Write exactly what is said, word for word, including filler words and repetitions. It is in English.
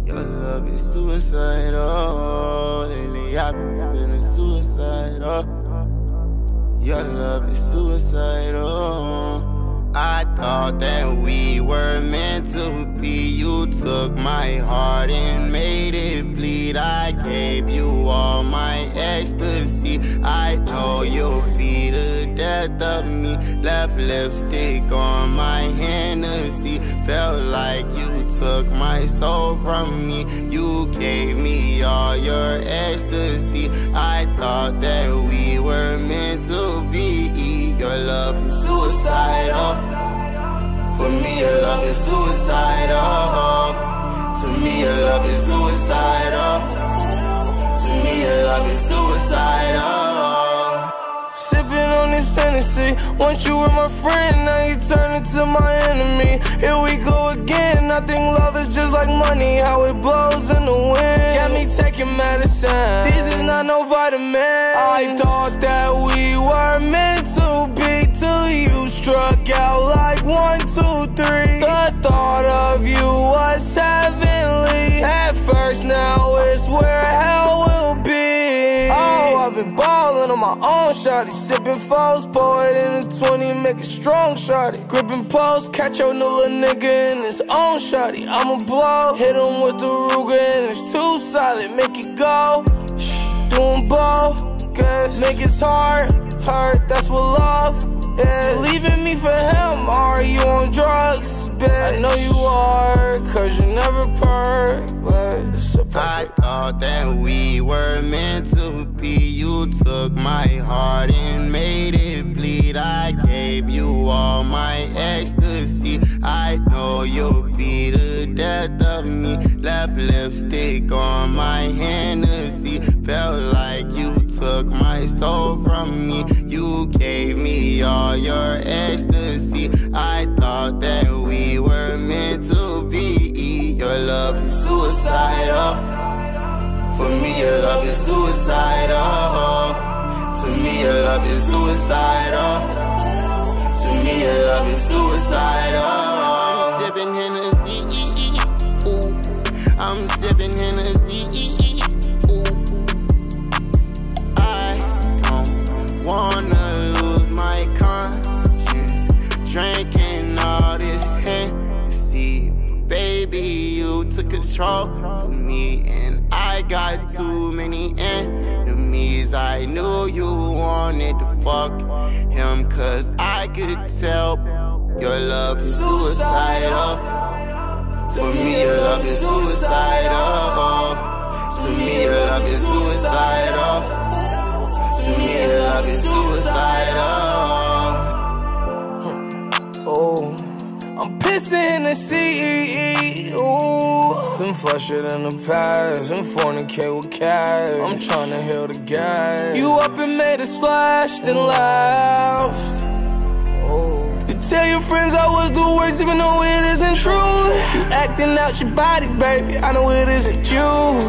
Your love is suicidal. Lately I've been feeling suicidal. Your love is suicidal. I thought that we were meant to be. You took my heart and made it bleed. I gave you all my ecstasy. I know you'll be the death of me. Left lipstick on my Hennessy. Felt like you took my soul from me. You gave me all your ecstasy. I thought that we were meant to be. Your love is suicidal. For me, your love is suicidal. To me, your love is suicidal. To me, your love is suicidal. Sipping on this Hennessy. Once you were my friend, now you turn into my enemy. Here we go again. I think love is just like money, how it blows in the wind. Got me taking medicine. These is not no vitamins. I thought that we were meant to be till you struck out like one, two, three. The thought of you was heavenly. At first, now it's where hell will be. Oh, I've been ballin' on my own, shawty. Sippin' foes, pour it in a twenty, make it strong, shawty. Grippin' post, catch your new little nigga in his own, shawty. I'ma blow, hit him with the Ruger and it's too solid. Make it go, shh, doing bogus. Make his heart hurt, that's what love is. Leaving me for him, are you on drugs, bitch? I know you are, cause you never purr, but it's a perfect. I thought that we were meant to be. You took my heart and made it bleed. I gave you all my ecstasy. I know you'll be the death of me. Left lipstick on my Hennessy. Felt like you took my soul from me. You gave me all your ecstasy. I thought that we were meant to be. Your love is suicidal. For me, your love is suicidal. To me, your love is suicidal. To me, your love is suicidal. I'm sipping Hennessy. Ooh. I'm sipping Hennessy. Ooh. I don't wanna lose my conscience drinking all this Hennessy. But baby, you took control of me, and I got too many enemies. I knew you wanted to fuck him, cause I could tell your love is suicidal. For me, your love is suicidal. To me, your love is suicidal. To me, your love is suicidal. Oh, I'm pissing in the sea. Ooh, then flush it in the past and fornicate with cash. I'm tryna heal the gas. You up and made a splash, then laughed. Oh, you tell your friends I was the worst, even though it isn't true. You acting out your body, baby, I know it isn't you.